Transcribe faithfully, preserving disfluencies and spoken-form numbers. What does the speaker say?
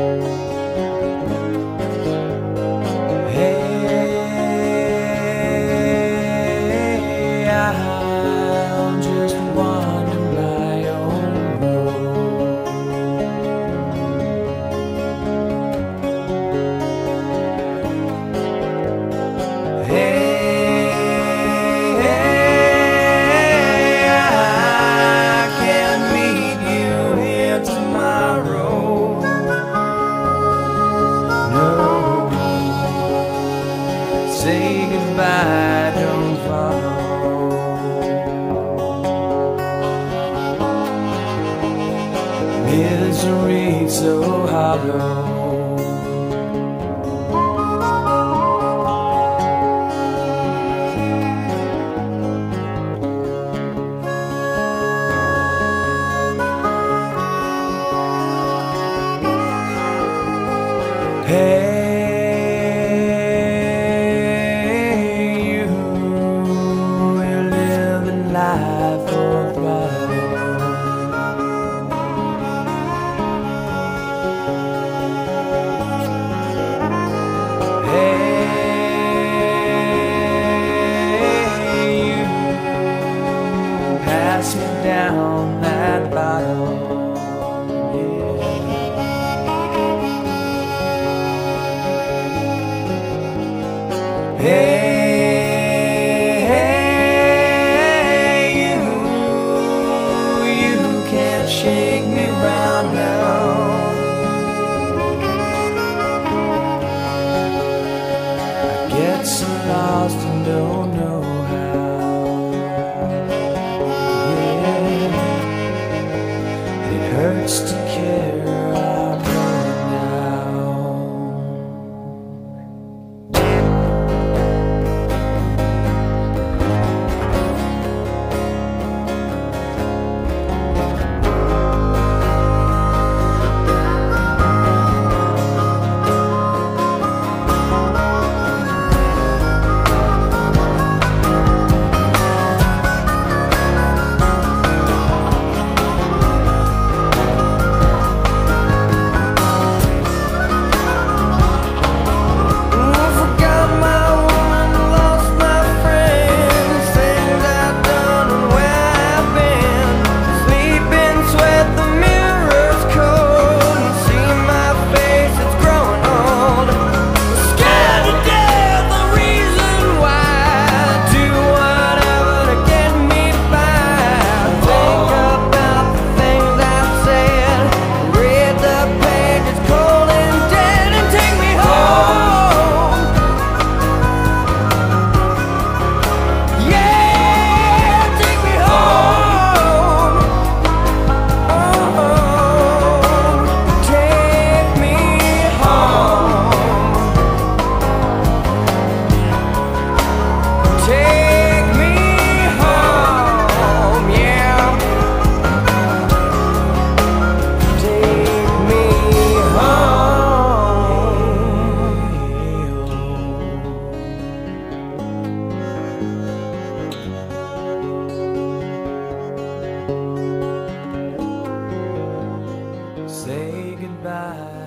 Hey, I'll just wander my own road. Hey, hey, I can meet you here tomorrow. No, say goodbye, don't follow. Misery so hollow. Hey, you will live a life worthwhile. Hey, you pass me down that bottle. Hey, hey, you, you can't shake me round now. I get so lost and don't know how. Yeah, it hurts to care. Say goodbye.